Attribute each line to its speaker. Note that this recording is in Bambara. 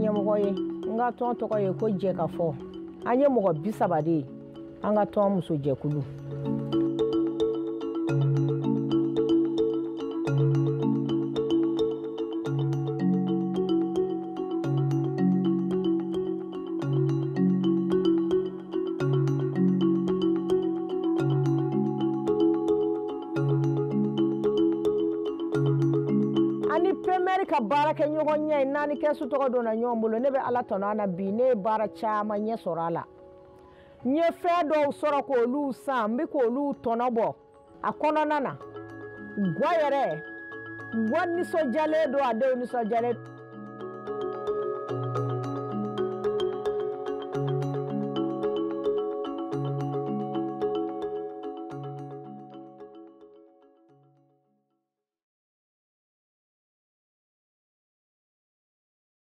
Speaker 1: ɲɛmɔgɔ ye nga tɔn tɔgɔ ye ko jɛ ka fɔ an ye mɔgɔ 30 de ye an ka tɔn muso jɛkulu ka baara kɛ ɲɔgɔn ɲɛ naani kɛsu tɔgɔ donna ɲɔgɔn bolo ne bɛ ala tɔnɔ na bi ne baara caman ɲɛ sɔrɔ a la n ye fɛn dɔw sɔrɔ k'olu san n bɛ k'olu tɔnɔ bɔ a kɔnɔna na gwa yɛrɛ gwa nisɔndiyalen don a denw nisɔndiyalen